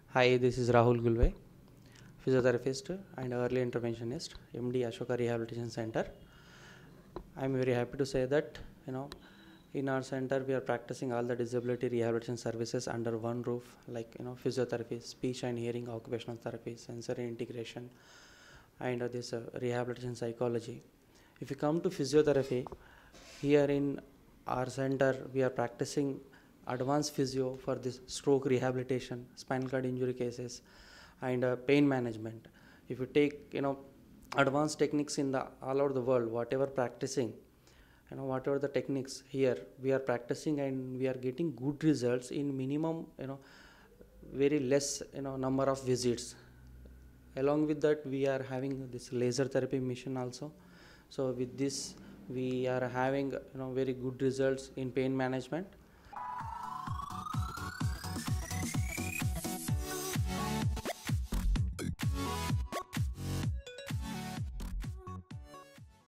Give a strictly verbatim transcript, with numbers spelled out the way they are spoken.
Hi, this is Rahul Gulve, physiotherapist and early interventionist, M D Ashoka Rehabilitation Center. I'm very happy to say that you know in our center we are practicing all the disability rehabilitation services under one roof, like you know physiotherapy, speech and hearing, occupational therapy, sensory integration, and uh, this uh, rehabilitation psychology. If you come to physiotherapy, here in our center we are practicing advanced physio for this stroke rehabilitation, spinal cord injury cases, and uh, pain management. If you take you know advanced techniques in the all over the world, whatever practicing, you know whatever the techniques here we are practicing, and we are getting good results in minimum you know very less you know number of visits. Along with that, we are having this laser therapy mission also. So with this we are having you know very good results in pain management.